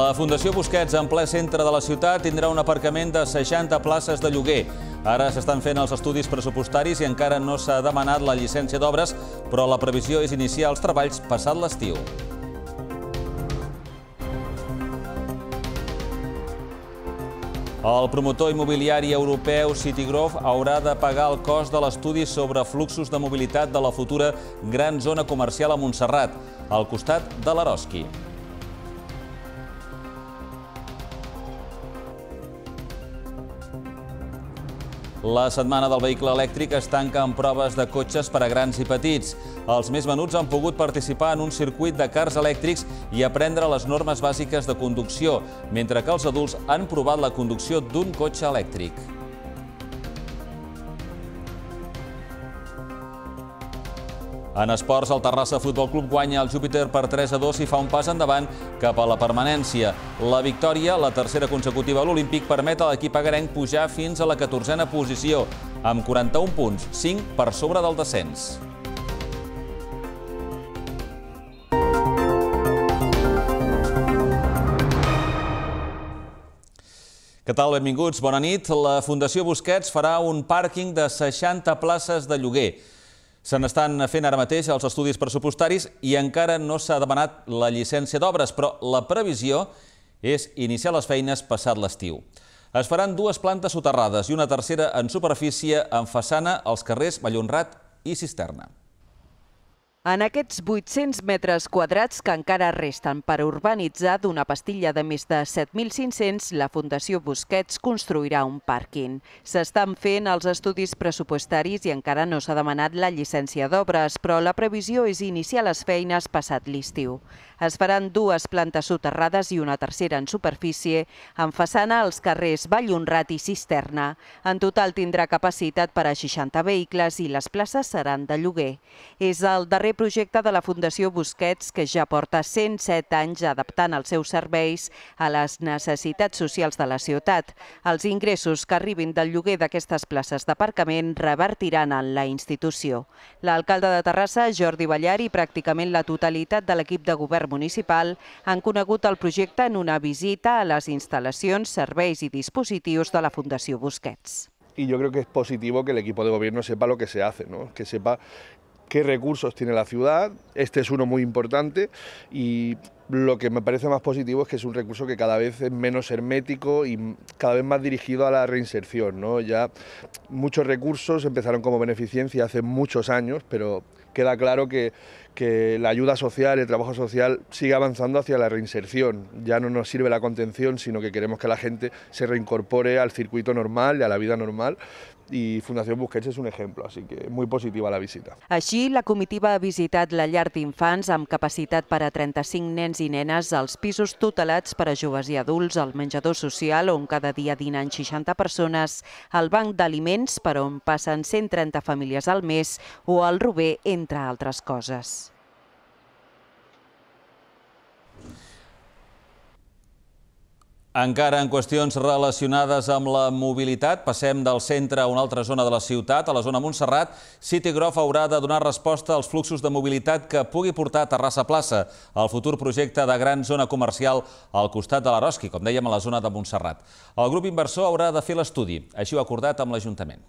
La Fundació Busquets, en ple centre de la ciutat, tindrà un aparcament de 60 places de lloguer. Ara s'estan fent els estudis pressupostaris i encara no s'ha demanat la llicència d'obres, però la previsió és iniciar els treballs passat l'estiu. El promotor immobiliari europeu Citigrove haurà de pagar el cost de l'estudi sobre fluxos de mobilitat de la futura gran zona comercial a Montserrat, al costat de l'Eroski. La setmana del vehicle elèctric es tanca amb proves de cotxes per a grans i petits. Els més menuts han pogut participar en un circuit de cars elèctrics i aprendre les normes bàsiques de conducció, mentre que els adults han provat la conducció d'un cotxe elèctric. En esports, el Terrassa Futbol Club guanya el Júpiter per 3-2 i fa un pas endavant cap a la permanència. La victòria, la tercera consecutiva a l'Olímpic, permet a l'equip agarenc pujar fins a la 14a posició, amb 41 punts, 5 per sobre del descens. Què tal? Benvinguts, bona nit. La Fundació Busquets farà un pàrquing de 60 places de lloguer. Se n'estan fent ara mateix els estudis pressupostaris i encara no s'ha demanat la llicència d'obres, però la previsió és iniciar les feines passat l'estiu. Es faran 2 plantes soterrades i una tercera en superfície amb façana als carrers Vallhonrat i Cisterna. En aquests 800 metres quadrats que encara resten per urbanitzar d'una pastilla de més de 7.500, la Fundació Busquets construirà un pàrquing. S'estan fent els estudis pressupostaris i encara no s'ha demanat la llicència d'obres, però la previsió és iniciar les feines passat l'estiu. Es faran 2 plantes soterrades i una tercera en superfície, amb façana als carrers Vallhonrat i Cisterna. En total tindrà capacitat per a 60 vehicles i les places seran de lloguer. És el darrer projecte de la Fundació Busquets, que ja porta 107 anys adaptant els seus serveis a les necessitats socials de la ciutat. Els ingressos que arribin del lloguer d'aquestes places d'aparcament revertiran en la institució. L'alcalde de Terrassa, Jordi Ballar, i pràcticament la totalitat de l'equip de govern municipal han conegut el projecte en una visita a les instal·lacions, serveis i dispositius de la Fundació Busquets. Y yo creo que es positivo que el equipo de gobierno sepa lo que se hace, ¿no? Que sepa qué recursos tiene la ciudad. Este es uno muy importante y lo que me parece más positivo es que es un recurso que cada vez es menos hermético y cada vez más dirigido a la reinserción, ¿no? Ya muchos recursos empezaron como beneficencia hace muchos años, pero queda claro que la ayuda social, el trabajo social sigue avanzando hacia la reinserción. Ya no nos sirve la contención, sino que queremos que la gente se reincorpore al circuito normal y a la vida normal. I Fundació Busquets és un exemple, així que molt positiva la visita. Així, la comitiva ha visitat la llar d'infants amb capacitat per a 35 nens i nenes, els pisos tutelats per a joves i adults, el menjador social on cada dia dinen 60 persones, el banc d'aliments per on passen 130 famílies al mes o el Rober, entre altres coses. Encara en qüestions relacionades amb la mobilitat, passem del centre a una altra zona de la ciutat, a la zona Montserrat. Citigrove haurà de donar resposta als fluxos de mobilitat que pugui portar Terrassa Plaça, el futur projecte de gran zona comercial al costat de l'Eroski, com dèiem, a la zona de Montserrat. El grup inversor haurà de fer l'estudi, així ho ha acordat amb l'Ajuntament.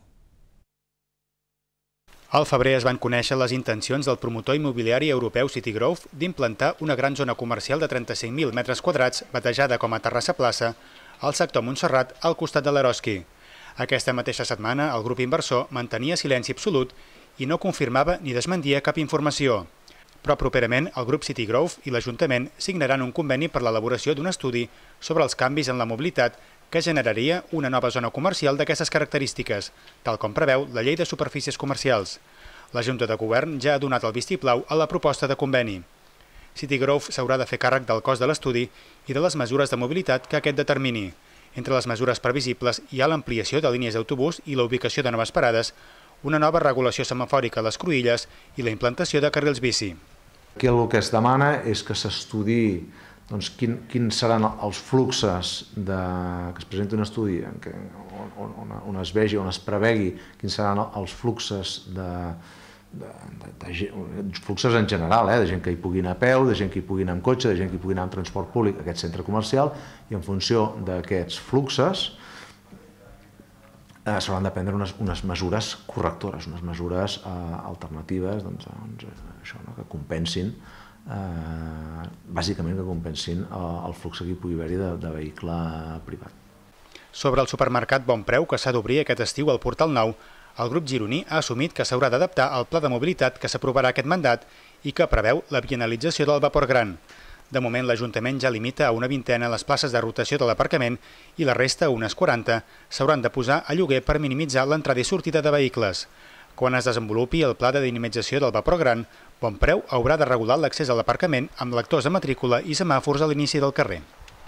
Al febrer es van conèixer les intencions del promotor immobiliari europeu Citigrove d'implantar una gran zona comercial de 35.000 metres quadrats, batejada com a Terrassa Plaça, al sector Montserrat, al costat de l'Eroski. Aquesta mateixa setmana, el grup inversor mantenia silenci absolut i no confirmava ni desmentia cap informació. Però properament, el grup Citigrove i l'Ajuntament signaran un conveni per l'elaboració d'un estudi sobre els canvis en la mobilitat que generaria una nova zona comercial d'aquestes característiques, tal com preveu la Llei de Superfícies Comercials. La Junta de Govern ja ha donat el vistiplau a la proposta de conveni. Citigrove s'haurà de fer càrrec del cost de l'estudi i de les mesures de mobilitat que aquest determini. Entre les mesures previsibles hi ha l'ampliació de línies d'autobús i la ubicació de noves parades, una nova regulació semafòrica a les cruïlles i la implantació de carrils bici. Aquí el que es demana és que s'estudiï quins seran els fluxos, que es presenti un estudi on es vegi, on es prevegi quins seran els fluxos fluxos en general, de gent que hi pugui anar a peu, de gent que hi pugui anar amb cotxe, de gent que hi pugui anar amb transport públic a aquest centre comercial, i en funció d'aquests fluxos s'hauran de prendre unes mesures correctores, unes mesures alternatives que compensin, bàsicament que compensin el flux que hi pugui haver-hi de vehicle privat. Sobre el supermercat Bon Preu, que s'ha d'obrir aquest estiu al Portal Nou, el grup gironí ha assumit que s'haurà d'adaptar al pla de mobilitat que s'aprovarà aquest mandat i que preveu la bienalització del vapor gran. De moment, l'Ajuntament ja limita a una vintena les places de rotació de l'aparcament i la resta, unes 40, s'hauran de posar a lloguer per minimitzar l'entrada i sortida de vehicles. Quan es desenvolupi el pla de dinamització del vapor gran, Bon Preu haurà de regular l'accés a l'aparcament amb lectors de matrícula i semàfors a l'inici del carrer.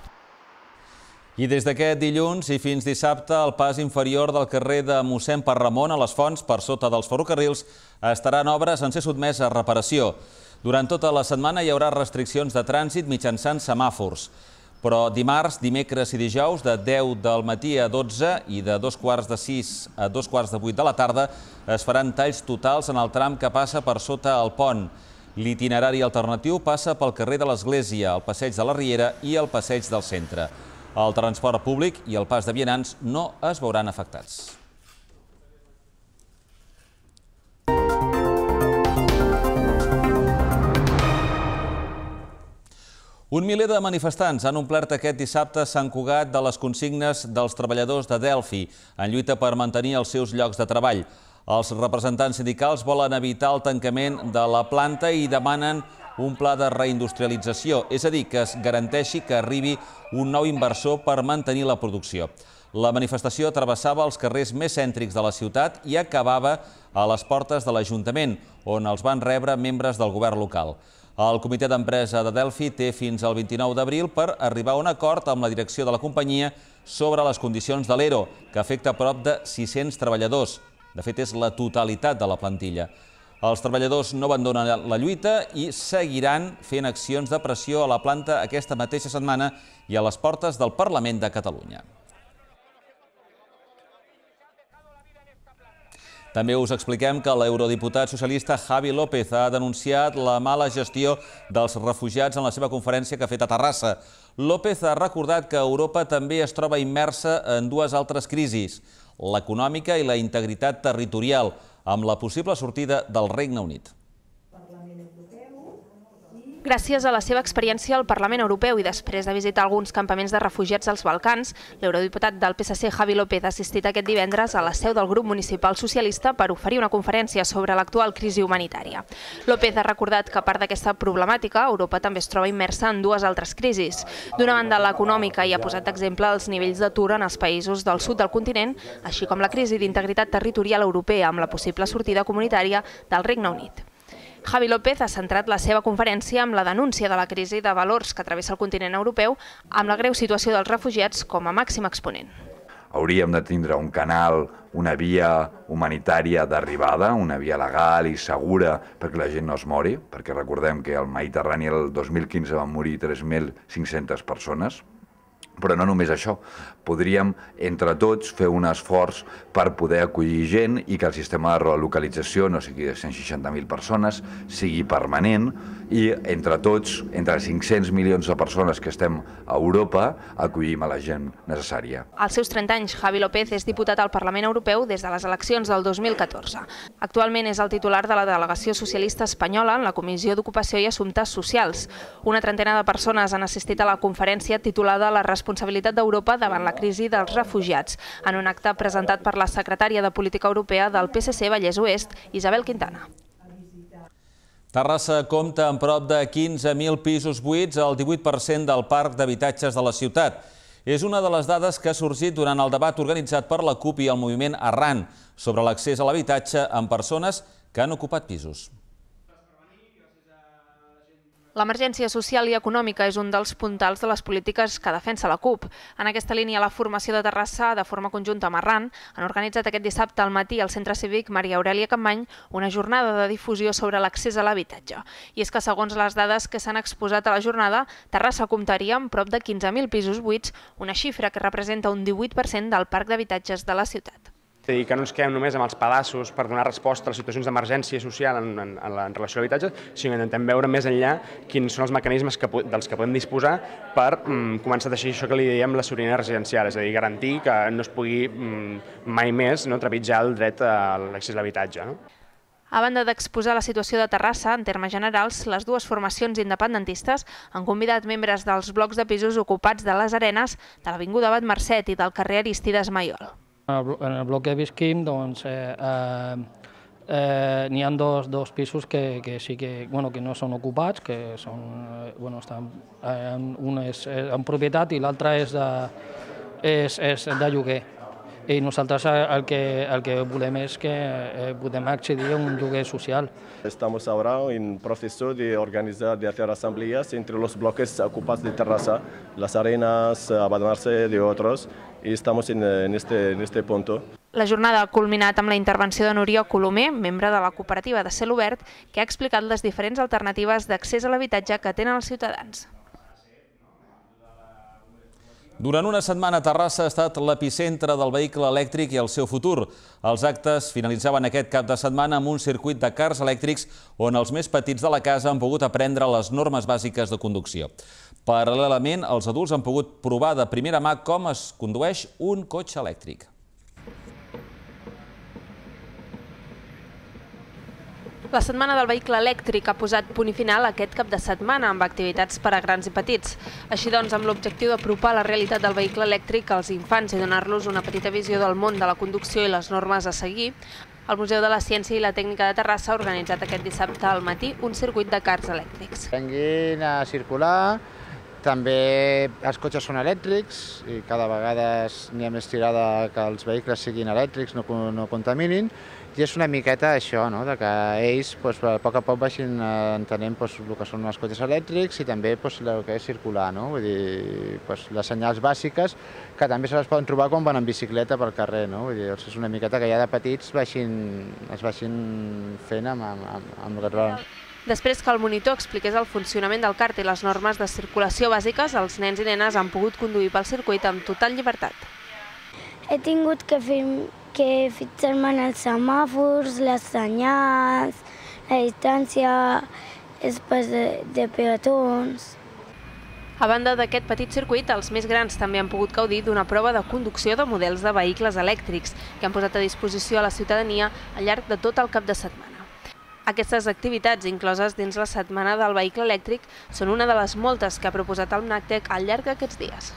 I des d'aquest dilluns i fins dissabte, el pas inferior del carrer de Mossèn Parramon a les Fonts, per sota dels ferrocarrils, estarà en obres en ser sotmès a reparació. Durant tota la setmana hi haurà restriccions de trànsit mitjançant semàfors. Però dimarts, dimecres i dijous, de 10 del matí a 12 i de 2:45 a 2:45 de la tarda, es faran talls totals en el tram que passa per sota el pont. L'itinerari alternatiu passa pel carrer de l'Església, el passeig de la Riera i el passeig del Centre. El transport públic i el pas de vianants no es veuran afectats. Un miler de manifestants han omplert aquest dissabte Sant Cugat de les consignes dels treballadors de Delphi en lluita per mantenir els seus llocs de treball. Els representants sindicals volen evitar el tancament de la planta i demanen un pla de reindustrialització, és a dir, que es garanteixi que arribi un nou inversor per mantenir la producció. La manifestació travessava els carrers més cèntrics de la ciutat i acabava a les portes de l'Ajuntament, on els van rebre membres del govern local. El comitè d'empresa de Delphi té fins al 29 d'abril per arribar a un acord amb la direcció de la companyia sobre les condicions de l'ERO, que afecta prop de 600 treballadors. De fet, és la totalitat de la plantilla. Els treballadors no abandonen la lluita i seguiran fent accions de pressió a la planta aquesta mateixa setmana i a les portes del Parlament de Catalunya. També us expliquem que l'eurodiputat socialista Javi López ha denunciat la mala gestió dels refugiats en la seva conferència que ha fet a Terrassa. López ha recordat que Europa també es troba immersa en dues altres crisis, l'econòmica i la integritat territorial, amb la possible sortida del Regne Unit. Gràcies a la seva experiència al Parlament Europeu i després de visitar alguns campaments de refugiats als Balcans, l'eurodiputat del PSC Javi López ha assistit aquest divendres a la seu del grup municipal socialista per oferir una conferència sobre l'actual crisi humanitària. López ha recordat que a part d'aquesta problemàtica, Europa també es troba immersa en dues altres crisis. D'una banda, l'econòmica, i ha posat d'exemple els nivells d'atur en els països del sud del continent, així com la crisi d'integritat territorial europea amb la possible sortida comunitària del Regne Unit. Javi López ha centrat la seva conferència amb la denúncia de la crisi de valors que travessa el continent europeu amb la greu situació dels refugiats com a màxim exponent. Hauríem de tindre un canal, una via humanitària d'arribada, una via legal i segura perquè la gent no es mori, perquè recordem que al Mediterrani el 2015 van morir 3.500 persones. Però no només això, podríem entre tots fer un esforç per poder acollir gent i que el sistema de relocalització no sigui de 160.000 persones, sigui permanent i entre tots, entre 500 milions de persones que estem a Europa, acollim a la gent necessària. Als seus 30 anys, Javi López és diputat al Parlament Europeu des de les eleccions del 2014. Actualment és el titular de la delegació socialista espanyola en la Comissió d'Ocupació i Assumptes Socials. Una trentena de persones han assistit a la conferència titulada La responsabilitat d'Europa davant la crisi dels refugiats, en un acte presentat per la secretària de Política Europea del PSC Vallès Oest, Isabel Quintana. Terrassa compta amb prop de 15.000 pisos buits, el 18% del parc d'habitatges de la ciutat. És una de les dades que ha sorgit durant el debat organitzat per la CUP i el moviment Arran sobre l'accés a l'habitatge amb persones que han ocupat pisos. L'emergència social i econòmica és un dels puntals de les polítiques que defensa la CUP. En aquesta línia, la formació de Terrassa, de forma conjunta amb Arran, han organitzat aquest dissabte al matí al Centre Cívic Maria Aurèlia Capmany una jornada de difusió sobre l'accés a l'habitatge. I és que, segons les dades que s'han exposat a la jornada, Terrassa comptaria amb prop de 15.000 pisos buits, una xifra que representa un 18% del parc d'habitatges de la ciutat. És a dir, que no ens quedem només amb els pedaços per donar resposta a les situacions d'emergència social en relació a l'habitatge, sinó que intentem veure més enllà quins són els mecanismes dels que podem disposar per començar a deixar això que li diem la sobirania residencial, és a dir, garantir que no es pugui mai més trepitjar el dret a l'accés a l'habitatge. A banda d'exposar la situació de Terrassa, en termes generals, les dues formacions independentistes han convidat membres dels blocs de pisos ocupats de les Arenes, de l'Avinguda Abat Marcet i del carrer Aristides Maiol. En el bloc que visquim n'hi ha dos pisos que sí que no són ocupats, que un és en propietat i l'altre és de lloguer. I nosaltres el que volem és que podem accedir a un lloguer social. Estamos ahora en proceso de organizar de hacer asambleas entre los bloques ocupados de Terrassa, Las Arenas, Abat Marcet y otros, y estamos en este punto. La jornada ha culminat amb la intervenció de Núria Colomer, membre de la cooperativa de Cel Obert, que ha explicat les diferents alternatives d'accés a l'habitatge que tenen els ciutadans. Durant una setmana, Terrassa ha estat l'epicentre del vehicle elèctric i el seu futur. Els actes finalitzaven aquest cap de setmana amb un circuit de cars elèctrics on els més petits de la casa han pogut aprendre les normes bàsiques de conducció. Paral·lelament, els adults han pogut provar de primera mà com es condueix un cotxe elèctric. La Setmana del Vehicle Elèctric ha posat punt i final aquest cap de setmana amb activitats per a grans i petits. Així doncs, amb l'objectiu d'apropar la realitat del vehicle elèctric als infants i donar-los una petita visió del món de la conducció i les normes a seguir, el Museu de la Ciència i la Tècnica de Terrassa ha organitzat aquest dissabte al matí un circuit de cars elèctrics. Venguin a circular, també els cotxes són elèctrics i cada vegada n'hi ha més tirada que els vehicles siguin elèctrics, no contaminin. I és una miqueta això, que ells a poc a poc vagin entenent el que són els cotxes elèctrics i també el que és circular, vull dir, les senyals bàsiques que també se les poden trobar quan van en bicicleta pel carrer, vull dir, és una miqueta que ja de petits es vagin fent amb el rol. Després que el monitor expliqués el funcionament del kart i les normes de circulació bàsiques, els nens i nenes han pogut conduir pel circuit amb total llibertat. He tingut que fixar-me en els semàfors, les senyals, la distància, els pas de peatons. A banda d'aquest petit circuit, els més grans també han pogut gaudir d'una prova de conducció de models de vehicles elèctrics que han posat a disposició a la ciutadania al llarg de tot el cap de setmana. Aquestes activitats, incloses dins la Setmana del Vehicle Elèctric, són una de les moltes que ha proposat el MNACTEC al llarg d'aquests dies.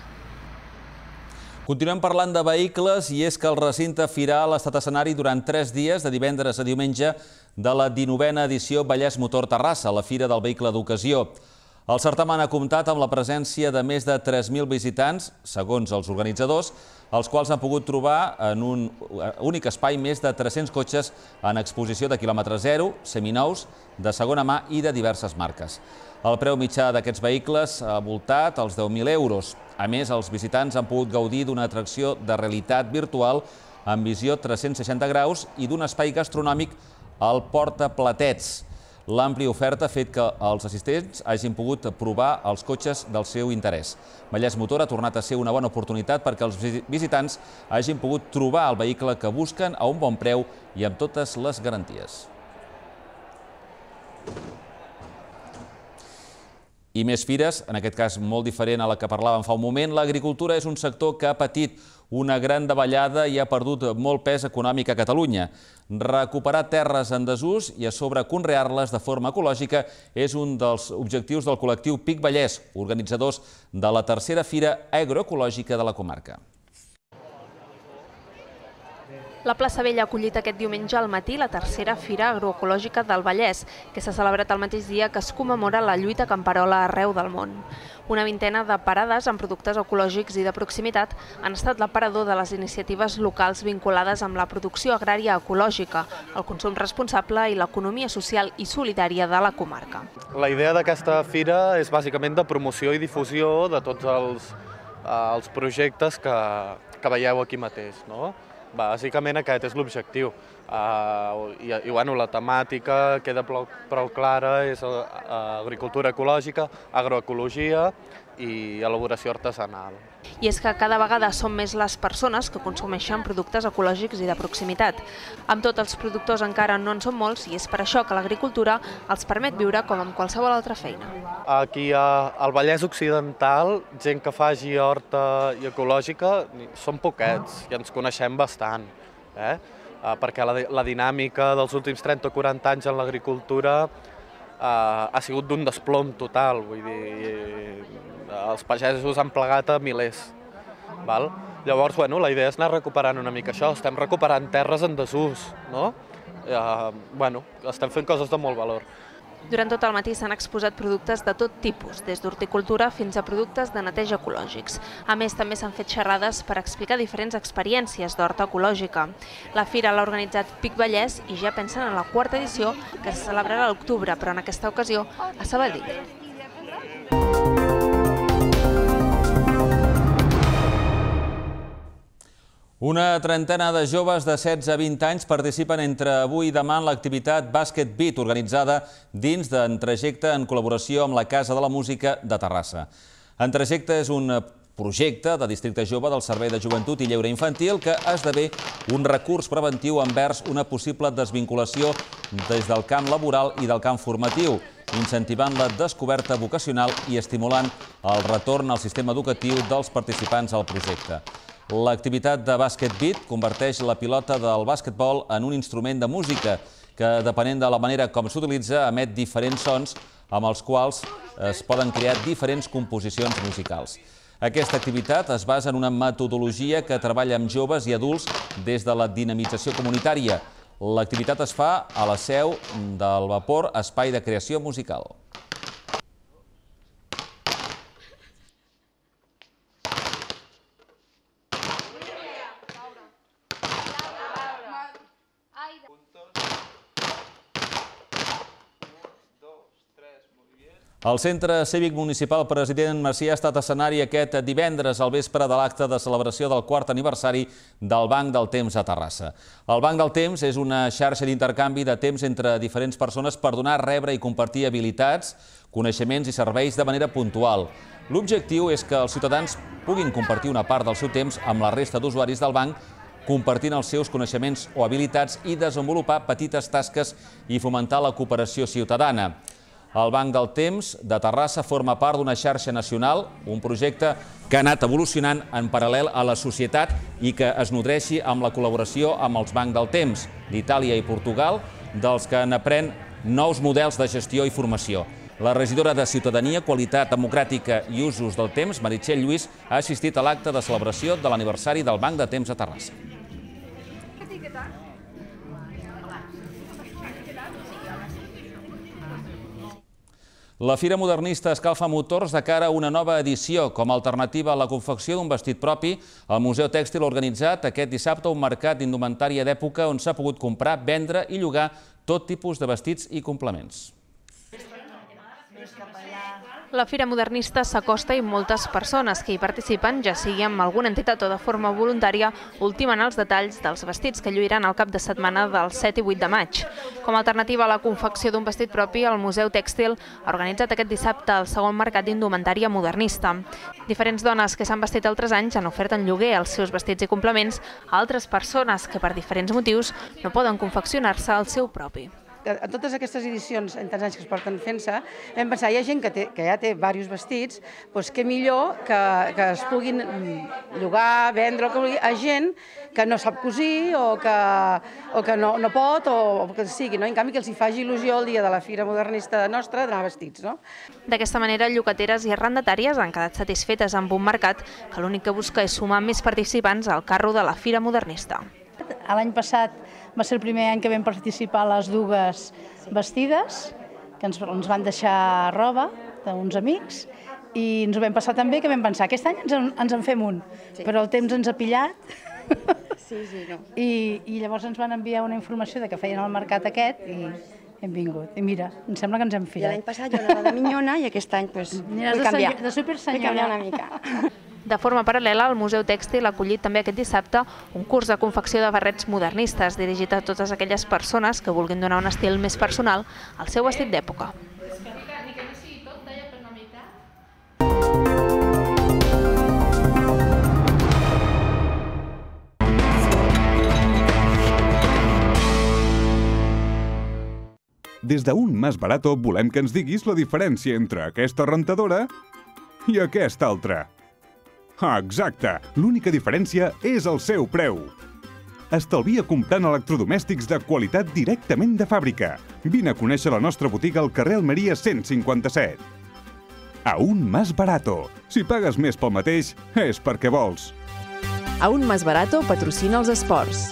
Continuem parlant de vehicles i és que el recinte firal ha estat escenari durant 3 dies, de divendres a diumenge, de la 19a edició Vallès Motor Terrassa, la Fira del Vehicle d'Ocasió. El certamen ha comptat amb la presència de més de 3.000 visitants, segons els organitzadors, els quals han pogut trobar en un únic espai més de 300 cotxes en exposició de quilòmetre zero, seminous, de segona mà i de diverses marques. El preu mitjà d'aquests vehicles ha voltat els 10.000 euros. A més, els visitants han pogut gaudir d'una atracció de realitat virtual amb visió 360 graus i d'un espai gastronòmic al Porta-Platets. L'àmplia oferta ha fet que els assistents hagin pogut provar els cotxes del seu interès. Vallès Motor ha tornat a ser una bona oportunitat perquè els visitants hagin pogut trobar el vehicle que busquen a un bon preu i amb totes les garanties. I més fires, en aquest cas molt diferent a la que parlàvem fa un moment, l'agricultura és un sector que ha patit una gran davallada i ha perdut molt pes econòmic a Catalunya. Recuperar terres en desús i a sobre conrear-les de forma ecològica és un dels objectius del col·lectiu Pic Vallès, organitzadors de la tercera Fira Agroecològica de la comarca. La plaça Vella ha acollit aquest diumenge al matí la tercera Fira Agroecològica del Vallès, que s'ha celebrat el mateix dia que es commemora la lluita camperola arreu del món. Una vintena de parades amb productes ecològics i de proximitat han estat l'aparador de les iniciatives locals vinculades amb la producció agrària ecològica, el consum responsable i l'economia social i solidària de la comarca. La idea d'aquesta fira és bàsicament de promoció i difusió de tots els projectes que veieu aquí mateix, no? Bàsicament aquest és l'objectiu. I la temàtica queda prou clara, és agricultura ecològica, agroecologia i elaboració artesanal. I és que cada vegada són més les persones que consumeixen productes ecològics i de proximitat. Amb tot, els productors encara no en són molts i és per això que l'agricultura els permet viure com amb qualsevol altra feina. Aquí al Vallès Occidental, gent que faci horta i ecològica, són poquets i ens coneixem bastant, perquè la dinàmica dels últims 30 o 40 anys en l'agricultura ha sigut d'un desplom total, vull dir, els pagesos han plegat a milers. Llavors, la idea és anar recuperant una mica això, estem recuperant terres en desús, no? Estem fent coses de molt valor. Durant tot el matí s'han exposat productes de tot tipus, des d'horticultura fins a productes de neteja ecològics. A més, també s'han fet xerrades per explicar diferents experiències d'horta ecològica. La fira l'ha organitzat Pic Vallès i ja pensen en la 4ª edició, que se celebrarà a l'octubre, però en aquesta ocasió a Sabadell. Una trentena de joves de 16 a 20 anys participen entre avui i demà en l'activitat Basket Beat, organitzada dins d'en Trajecte en col·laboració amb la Casa de la Música de Terrassa. En Trajecte és un projecte de districte jove del Servei de Joventut i Lleure Infantil que esdevé un recurs preventiu envers una possible desvinculació des del camp laboral i del camp formatiu, incentivant la descoberta vocacional i estimulant el retorn al sistema educatiu dels participants al projecte. L'activitat de Basket Beat converteix la pilota del bàsquetbol en un instrument de música que, depenent de la manera com s'utilitza, emet diferents sons amb els quals es poden crear diferents composicions musicals. Aquesta activitat es basa en una metodologia que treballa amb joves i adults des de la dinamització comunitària. L'activitat es fa a la seu del Vapor, espai de creació musical. El Centre Cívic Municipal President Macià ha estat escenari aquest divendres al vespre de l'acte de celebració del 4è aniversari del Banc del Temps a Terrassa. El Banc del Temps és una xarxa d'intercanvi de temps entre diferents persones per donar, rebre i compartir habilitats, coneixements i serveis de manera puntual. L'objectiu és que els ciutadans puguin compartir una part del seu temps amb la resta d'usuaris del banc, compartint els seus coneixements o habilitats i desenvolupar petites tasques i fomentar la cooperació ciutadana. El Banc del Temps de Terrassa forma part d'una xarxa nacional, un projecte que ha anat evolucionant en paral·lel a la societat i que es nodreixi amb la col·laboració amb els Bancs del Temps d'Itàlia i Portugal, dels que n'aprèn nous models de gestió i formació. La regidora de Ciutadania, Qualitat Democràtica i Usos del Temps, Meritxell Lluís, ha assistit a l'acte de celebració de l'aniversari del Banc de Temps a Terrassa. La Fira Modernista escalfa motors de cara a una nova edició. Com a alternativa a la confecció d'un vestit propi, el Museu Tèxtil ha organitzat aquest dissabte un mercat d'indumentària d'època on s'ha pogut comprar, vendre i llogar tot tipus de vestits i complements. La Fira Modernista s'acosta i moltes persones que hi participen, ja sigui amb alguna entitat o de forma voluntària, ultimen els detalls dels vestits que lluiran al cap de setmana del 7 i 8 de maig. Com a alternativa a la confecció d'un vestit propi, el Museu Tèxtil ha organitzat aquest dissabte el segon mercat d'indumentària modernista. Diferents dones que s'han vestit altres anys han ofert en lloguer els seus vestits i complements a altres persones que per diferents motius no poden confeccionar-se el seu propi. A totes aquestes edicions, en tants anys que es porten fent-se, vam pensar, hi ha gent que ja té diversos vestits, doncs què millor que es puguin llogar, vendre, a gent que no sap cosir o que no pot o que sigui. En canvi, que els hi faci il·lusió el dia de la Fira Modernista nostra d'anar vestits. D'aquesta manera, llogateres i arrendatàries han quedat satisfetes amb un mercat que l'únic que busca és sumar més participants al carro de la Fira Modernista. L'any passat va ser el primer any que vam participar a les dues vestides, que ens van deixar roba d'uns amics, i ens ho vam passar també que vam pensar, aquest any ens en fem un, però el temps ens ha pillat, i llavors ens van enviar una informació de que feien el mercat aquest, i hem vingut. I mira, em sembla que ens hem fiat. L'any passat jo anava de minyona i aquest any vull canviar. De supersenyora. Vull canviar una mica. De forma paral·lela, el Museu Tèxtil ha acollit també aquest dissabte un curs de confecció de barrets modernistes dirigit a totes aquelles persones que vulguin donar un estil més personal al seu vestit d'època. Des d'Un Más Barato volem que ens diguis la diferència entre aquesta rentadora i aquesta altra. Ah, exacte! L'única diferència és el seu preu. Estalvia comprant electrodomèstics de qualitat directament de fàbrica. Vine a conèixer la nostra botiga al carrer Almeria 157. Aún Más Barato. Si pagues més pel mateix, és perquè vols. Aún Más Barato patrocina els esports.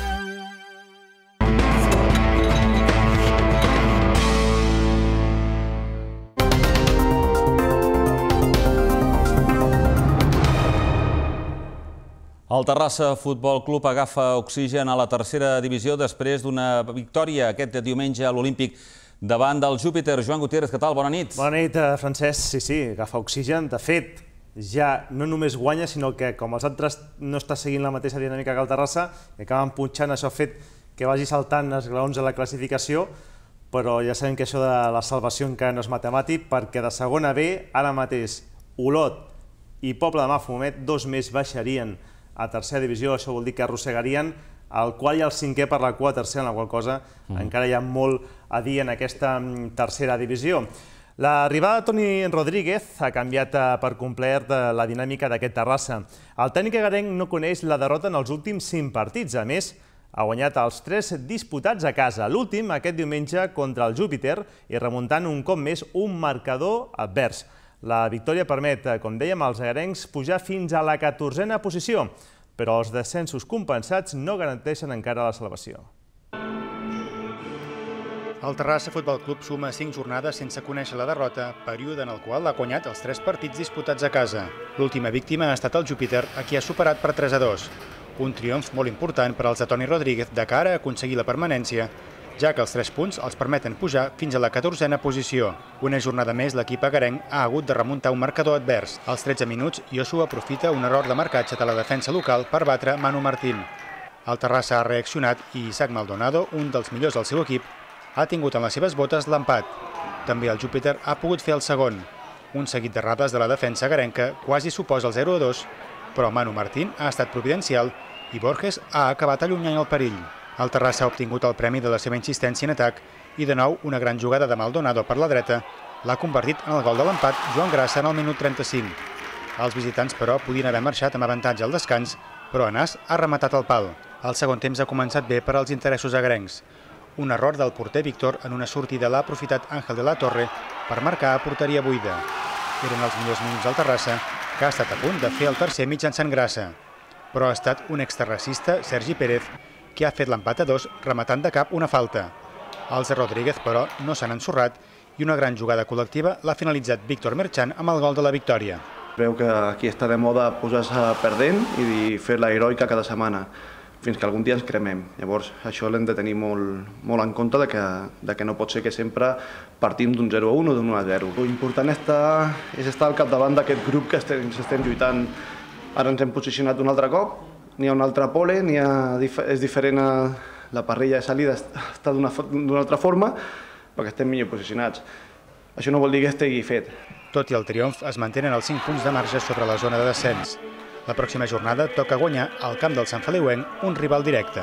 El Terrassa Futbol Club agafa oxigen a la tercera divisió després d'una victòria aquest diumenge a l'Olímpic davant del Júpiter. Joan Gutiérrez, què tal? Bona nit. Bona nit, Francesc. Sí, agafa oxigen. De fet, ja no només guanya, sinó que com els altres no està seguint la mateixa dinàmica que el Terrassa, acaben punxant, això ha fet que vagi saltant els graons de la classificació, però ja sabem que això de la salvació encara no és matemàtic, perquè de segona B, ara mateix, Olot i Poble de Mafumet, dos més baixarien a tercera divisió, això vol dir que arrossegarien el qual i el cinquè per la cua tercera, en la qual cosa encara hi ha molt a dir en aquesta tercera divisió. L'arribada de Toni Rodríguez ha canviat per complet la dinàmica d'aquest Terrassa. El tècnic egarenc no coneix la derrota en els últims 5 partits. A més, ha guanyat els 3 disputats a casa. L'últim, aquest diumenge, contra el Júpiter, i remuntant un cop més un marcador advers. La victòria permet, com dèiem, als egarencs pujar fins a la 14a posició, però els descensos compensats no garanteixen encara la salvació. El Terrassa Futbol Club suma 5 jornades sense conèixer la derrota, període en el qual ha guanyat els 3 partits disputats a casa. L'última víctima ha estat el Júpiter, a qui ha superat per 3-2. Un triomf molt important per als de Toni Rodríguez de cara a aconseguir la permanència, ja que els 3 punts els permeten pujar fins a la 14a posició. Una jornada més, l'equip egarenc ha hagut de remuntar un marcador advers. Als 13 minuts, Josu aprofita un error de marcatge de la defensa local per batre Manu Martín. El Terrassa ha reaccionat i Isaac Maldonado, un dels millors del seu equip, ha tingut en les seves botes l'empat. També el Júpiter ha pogut fer el segon. Un seguit d'errades de la defensa egarenca quasi suposa el 0-2, però Manu Martín ha estat providencial i Borges ha acabat allunyant el perill. El Terrassa ha obtingut el premi de la seva insistència en atac i de nou una gran jugada de Maldonado per la dreta l'ha convertit en el gol de l'empat Joan Grassa en el minut 35. Els visitants, però, podien haver marxat amb avantatge al descans, però Anas ha rematat el pal. El segon temps ha començat bé per als interessos agrencs. Un error del porter Víctor en una sortida l'ha aprofitat Ángel de la Torre per marcar a porteria buida. Eren els millors minuts del Terrassa, que ha estat a punt de fer el tercer mitjançant Grassa. Però ha estat un exterracista, Sergi Pérez, que ha fet l'empat a 2 rematant de cap una falta. Els de Rodríguez, però, no s'han ensorrat i una gran jugada col·lectiva l'ha finalitzat Víctor Merchan amb el gol de la victòria. Creu que aquí està de moda posar-se perdent i fer la heroica cada setmana, fins que algun dia ens cremem. Llavors, això l'hem de tenir molt en compte de que no pot ser que sempre partim d'un 0-1 o d'un 1-0. L'important és estar al capdavant d'aquest grup que estem lluitant. Ara ens hem posicionat un altre cop, n'hi ha un altre pole, és diferent, la parrilla de salida està d'una altra forma, perquè estem millor posicionats. Això no vol dir que estigui fet. Tot i el triomf, es mantenen els 5 punts de marge sobre la zona de descens. La pròxima jornada toca guanyar al camp del Sant Feliuenc, un rival directe.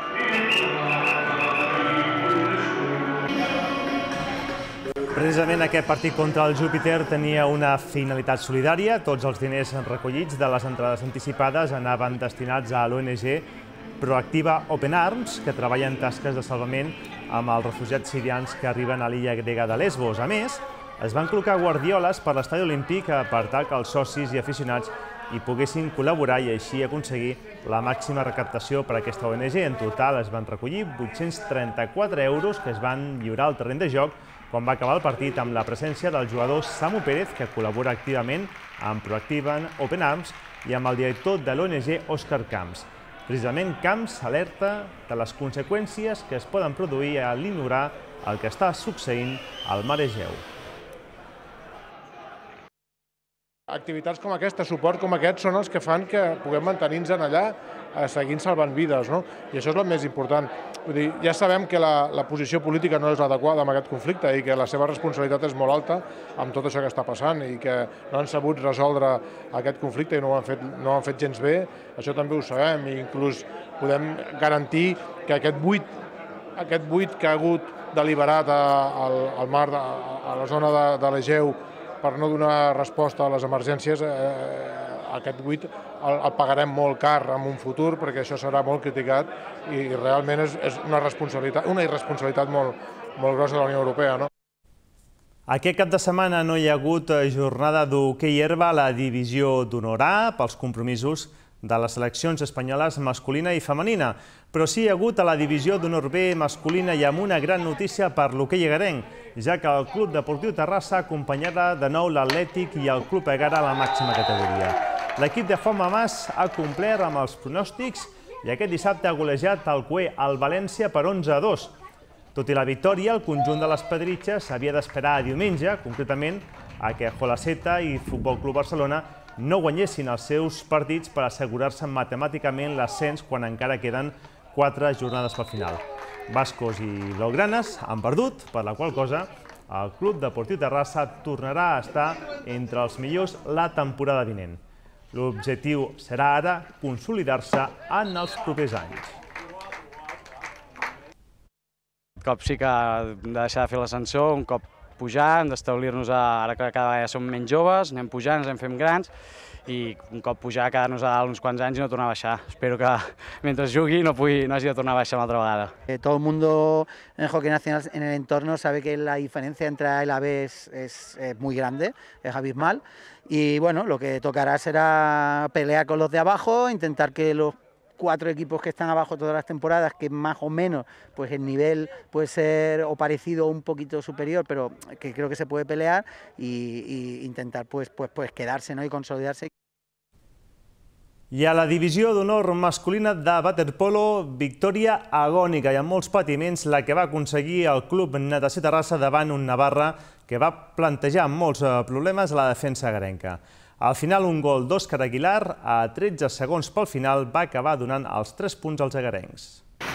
Precisament aquest partit contra el Júpiter tenia una finalitat solidària. Tots els diners recollits de les entrades anticipades anaven destinats a l'ONG Proactiva Open Arms, que treballa en tasques de salvament amb els refugiats sirians que arriben a l'illa grega de Lesbos. A més, es van col·locar guardioles per l'estadi olímpic per tal que els socis i aficionats hi poguessin col·laborar i així aconseguir la màxima recaptació per a aquesta ONG. En total es van recollir 834 euros que es van lliurar al terreny de joc quan va acabar el partit amb la presència del jugador Samu Pérez, que col·labora activament amb Proactiva Open Arms, i amb el director de l'ONG Òscar Camps. Precisament Camps alerta de les conseqüències que es poden produir a l'ignorar el que està succeint al mar Egeu. Activitats com aquesta, suport com aquest, són els que fan que puguem mantenir-nos allà seguint salvant vides, i això és el més important. Vull dir, ja sabem que la posició política no és l'adequada en aquest conflicte i que la seva responsabilitat és molt alta amb tot això que està passant i que no han sabut resoldre aquest conflicte i no ho han fet gens bé. Això també ho sabem i inclús podem garantir que aquest buit aquest buit que ha hagut deliberat al mar, a la zona de l'Egeu, per no donar resposta a les emergències, aquest buit el pagarem molt car en un futur, perquè això serà molt criticat i realment és una irresponsabilitat molt grossa de la Unió Europea. Aquest cap de setmana no hi ha hagut jornada d'hoquei herba a la divisió d'honor A pels compromisos de les seleccions espanyoles masculina i femenina, però sí hi ha hagut a la divisió d'honor B masculina i amb una gran notícia per l'hoquei egarenc, ja que el Club Deportiu Terrassa acompanyarà de nou l'Atlètic i el Club Egara a la màxima categoria. L'equip de Juanma Mas ha complert amb els pronòstics i aquest dissabte ha golejat el CUE al València per 11-2. Tot i la victòria, el conjunt de les Pedritxes havia d'esperar a diumenge, concretament a que Jolaceta i Futbol Club Barcelona no guanyessin els seus partits per assegurar-se matemàticament l'ascens quan encara queden 4 jornades pel final. Bascos i blaugranes han perdut, per la qual cosa el Club Deportiu Terrassa tornarà a estar entre els millors la temporada vinent. L'objectiu serà ara consolidar-se en els propers anys. Un cop sí que hem de deixar de fer l'ascensor, un cop pujar, hem d'establir-nos, ara que cada vegada som menys joves, anem pujant, ens en fem grans, i un cop pujar, quedar-nos a dalt uns quants anys i no tornar a baixar. Espero que mentre jugui no hagi de tornar a baixar una altra vegada. Todo el mundo en el hockey nacional en el entorno sabe que la diferencia entre A y la B es muy grande, es abismal, y bueno, lo que tocará será pelear con los de abajo, intentar que los 4 equipos que están abajo todas las temporadas, que más o menos pues el nivel puede ser o parecido o un poquito superior, pero que creo que se puede pelear y intentar pues quedarse, ¿no? Y consolidarse. I a la divisió d'honor masculina de waterpolo, victòria agònica i amb molts patiments la que va aconseguir el Club Natació Terrassa davant un Navarra que va plantejar molts problemes a la defensa agarenca. Al final, un gol d'Òscar Aguilar, a 13 segons pel final, va acabar donant els 3 punts als agarencs.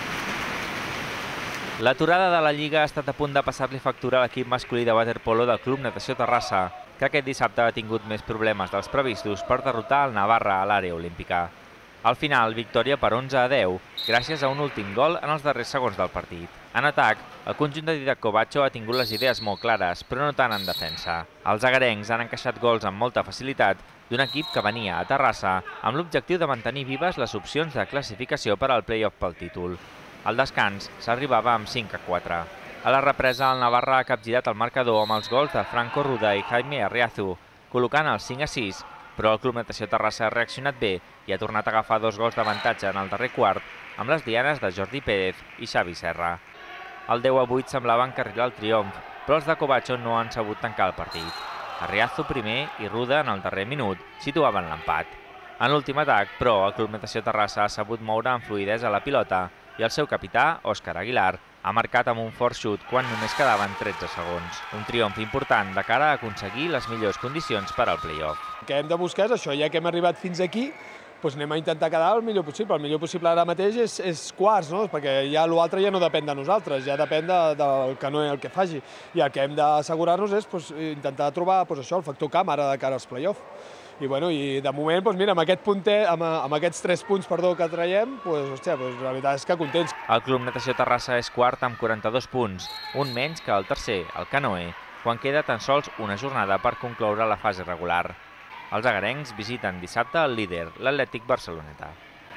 L'aturada de la Lliga ha estat a punt de passar-li factura a l'equip masculí de waterpolo del Club Natació Terrassa, que aquest dissabte ha tingut més problemes dels previstos per derrotar el Navarra a l'àrea olímpica. Al final, victòria per 11-10, gràcies a un últim gol en els darrers segons del partit. En atac, el conjunt de Didac Covacho ha tingut les idees molt clares, però no tant en defensa. Els agarencs han encaixat gols amb molta facilitat d'un equip que venia a Terrassa amb l'objectiu de mantenir vives les opcions de classificació per al play-off pel títol. Al descans s'arribava amb 5-4. A la represa, el Navarra ha capgirat el marcador amb els gols de Franco Ruda i Jaime Arriazu, col·locant el 5-6, però el Club Natació Terrassa ha reaccionat bé i ha tornat a agafar 2 gols d'avantatge en el darrer quart amb les dianes de Jordi Pérez i Xavi Serra. El 10-8 semblava encarrilar el triomf, però els de Covacho no han sabut tancar el partit. Arriazu primer i Ruda en el darrer minut situaven l'empat. En l'últim atac, però, el Club Natació Terrassa ha sabut moure amb fluïdesa la pilota i el seu capità, Òscar Aguilar, ha marcat amb un fort xut quan només quedaven 13 segons. Un triomf important de cara a aconseguir les millors condicions per al play-off. El que hem de buscar és això, ja que hem arribat fins aquí, doncs anem a intentar quedar el millor possible. El millor possible ara mateix és quarts, no? Perquè ja l'altre ja no depèn de nosaltres, ja depèn del canoe el que faci. I el que hem d'assegurar-nos és intentar trobar això, el factor camp ara de cara als play-off. I de moment, mira, amb aquests 3 punts que traiem, la veritat és que contents. El Club Natació Terrassa és quart amb 42 punts, un menys que el tercer, el canoe, quan queda tan sols una jornada per concloure la fase regular. Els agarencs visiten dissabte el líder, l'Atlètic Barceloneta.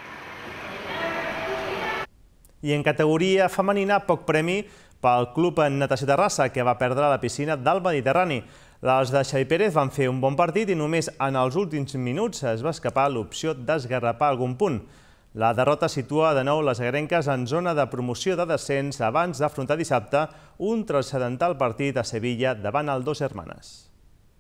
I en categoria femenina, poc premi pel Club Natació Terrassa, que va perdre a la piscina del Mediterrani. Les de Xavi Pérez van fer un bon partit i només en els últims minuts es va escapar l'opció d'esgarrapar algun punt. La derrota situa de nou les agarenques en zona de promoció de descens abans d'afrontar dissabte un transcendental partit a Sevilla davant el Dos Hermanes.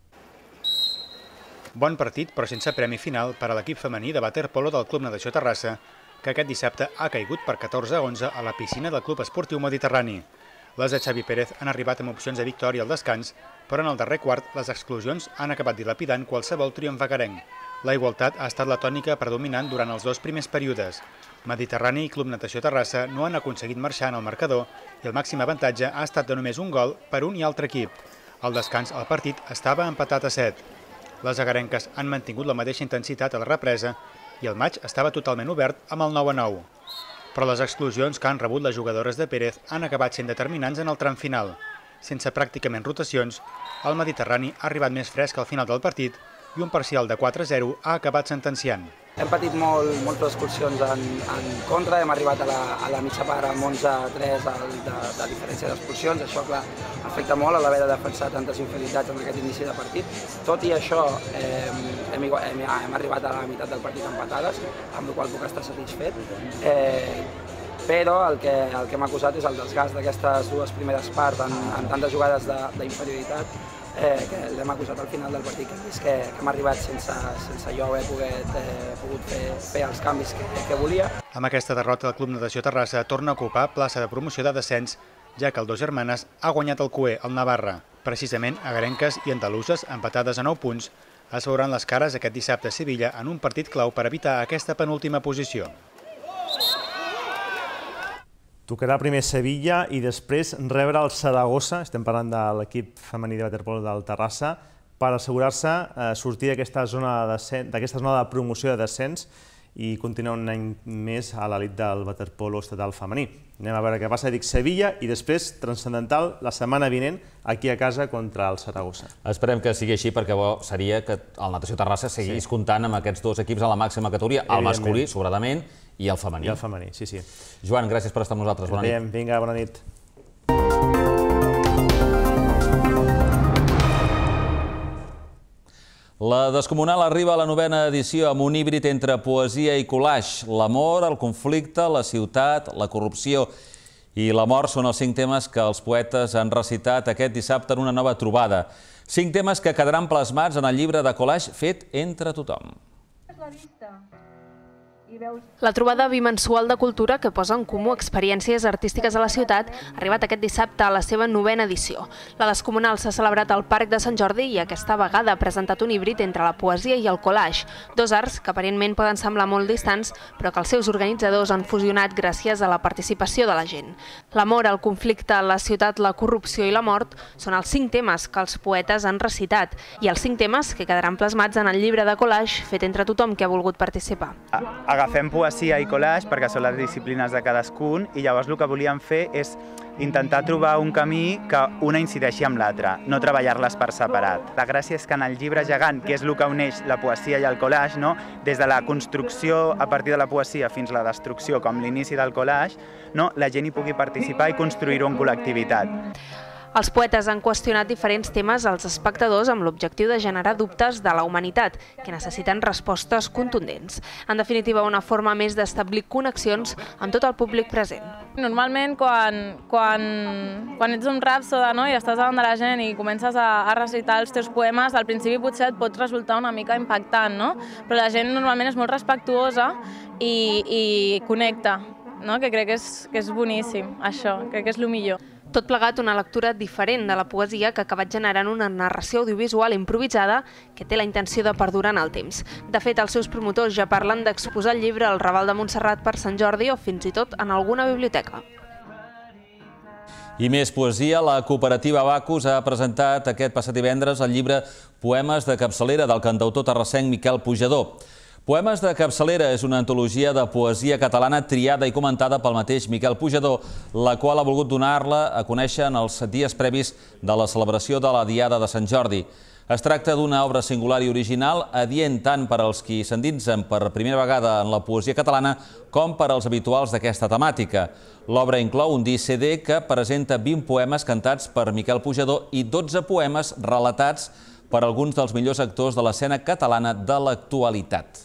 Bon partit, però sense premi final per a l'equip femení de waterpolo del Club Natació Terrassa, que aquest dissabte ha caigut per 14-11 a la piscina del Club Esportiu Mediterrani. Les de Xavi Pérez han arribat amb opcions de victòria al descans, però en el darrer quart les exclusions han acabat dilapidant qualsevol triomf agarenc. La igualtat ha estat la tònica predominant durant els 2 primers períodes. Mediterrani i Club Natació Terrassa no han aconseguit marxar en el marcador i el màxim avantatge ha estat de només un gol per un i altre equip. Al descans el partit estava empatat a 7. Les agarenques han mantingut la mateixa intensitat a la represa i el maig estava totalment obert amb el 9-9. Però les exclusions que han rebut les jugadores de Pérez han acabat sent determinants en el tram final. Sense pràcticament rotacions, el Mediterrani ha arribat més fresc al final del partit i un parcial de 4-0 ha acabat sentenciant. Hem patit moltes excursions en contra, hem arribat a la mitja part amb 11-3 de diferència d'expulsions. Això, clar, afecta molt a l'haver de defensar tantes inferioritats en aquest inici de partit. Tot i això, hem arribat a la meitat del partit empatades, amb la qual puc estar satisfet. Però el que m'ha acusat és el desgast d'aquestes dues primeres parts en tantes jugades d'inferioritat que l'hem acusat al final del partit, que hem vist que hem arribat sense jo haver pogut fer els canvis que volia. Amb aquesta derrota, el Club Natació Terrassa torna a ocupar plaça de promoció de descens, ja que el Dos Germanes ha guanyat el CUE, el Navarra. Precisament, agarenques i andaluses, empatades a 9 punts, es veuran les cares aquest dissabte a Sevilla en un partit clau per evitar aquesta penúltima posició. Tocarà primer Sevilla i després rebre el Saragossa, estem parlant de l'equip femení de waterpolo del Terrassa, per assegurar-se sortir d'aquesta zona de promoció de descens i continuar un any més a l'elit del waterpolo estatal femení. Anem a veure què passa. Dic Sevilla i després, transcendental, la setmana vinent, aquí a casa contra el Saragossa. Esperem que sigui així perquè bo seria que el Natació Terrassa seguís comptant amb aquests dos equips a la màxima categoria, el masculí, sobradament, i el femení. I el femení, sí, sí. Joan, gràcies per estar amb nosaltres. Bona nit. Vinga, bona nit. La Descomunal arriba a la 9ª edició amb un híbrid entre poesia i collage. L'amor, el conflicte, la ciutat, la corrupció i la mort són els 5 temes que els poetes han recitat aquest dissabte en una nova trobada. 5 temes que quedaran plasmats en el llibre de collage fet entre tothom. La trobada bimensual de cultura que posa en comú experiències artístiques a la ciutat ha arribat aquest dissabte a la seva 9ª edició. La Descomunal s'ha celebrat al Parc de Sant Jordi i aquesta vegada ha presentat un híbrid entre la poesia i el collage, dos arts que aparentment poden semblar molt distants, però que els seus organitzadors han fusionat gràcies a la participació de la gent. L'amor, el conflicte, la ciutat, la corrupció i la mort són els 5 temes que els poetes han recitat i els 5 temes que quedaran plasmats en el llibre de collage fet entre tothom que ha volgut participar. Agafem poesia i collage perquè són les disciplines de cadascun i llavors el que volíem fer és intentar trobar un camí que una incideixi amb l'altra, no treballar-les per separat. La gràcia és que en el llibre gegant, que és el que uneix la poesia i el collage, des de la construcció a partir de la poesia fins a la destrucció, com l'inici del collage, la gent hi pugui participar i construir-ho en col·lectivitat. Els poetes han qüestionat diferents temes als espectadors amb l'objectiu de generar dubtes de la humanitat, que necessiten respostes contundents. En definitiva, una forma més d'establir connexions amb tot el públic present. Normalment, quan ets un rhapsode i estàs davant de la gent i comences a recitar els teus poemes, al principi potser et pot resultar una mica impactant, però la gent normalment és molt respectuosa i connecta, que crec que és boníssim, això, crec que és el millor. Tot plegat una lectura diferent de la poesia que ha acabat generant una narració audiovisual improvisada que té la intenció de perdurar en el temps. De fet, els seus promotors ja parlen d'exposar el llibre al Raval de Montserrat per Sant Jordi o fins i tot en alguna biblioteca. I més poesia, la cooperativa Bacus ha presentat aquest passat divendres el llibre Poemes de capçalera del cantautor terrassenc Miquel Pujador. Poemes de capçalera és una antologia de poesia catalana triada i comentada pel mateix Miquel Pujador, la qual ha volgut donar-la a conèixer en els dies previs de la celebració de la Diada de Sant Jordi. Es tracta d'una obra singular i original, adient tant per als qui s'endinsen per primera vegada en la poesia catalana com per als habituals d'aquesta temàtica. L'obra inclou un disc CD que presenta 20 poemes cantats per Miquel Pujador i 12 poemes relatats per alguns dels millors actors de l'escena catalana de l'actualitat.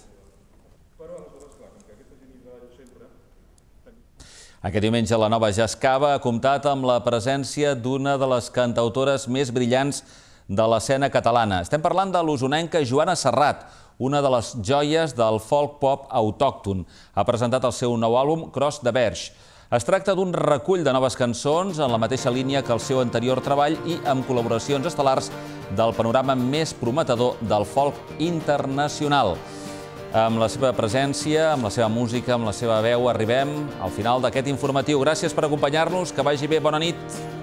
Aquest diumenge la Nova Jascava ha comptat amb la presència d'una de les cantautores més brillants de l'escena catalana. Estem parlant de l'usonenca Joana Serrat, una de les joies del folk pop autòcton. Ha presentat el seu nou àlbum, Cross de Verge. Es tracta d'un recull de noves cançons en la mateixa línia que el seu anterior treball i amb col·laboracions estel·lars del panorama més prometedor del folk internacional. Amb la seva presència, amb la seva música, amb la seva veu, arribem al final d'aquest informatiu. Gràcies per acompanyar-nos, que vagi bé, bona nit.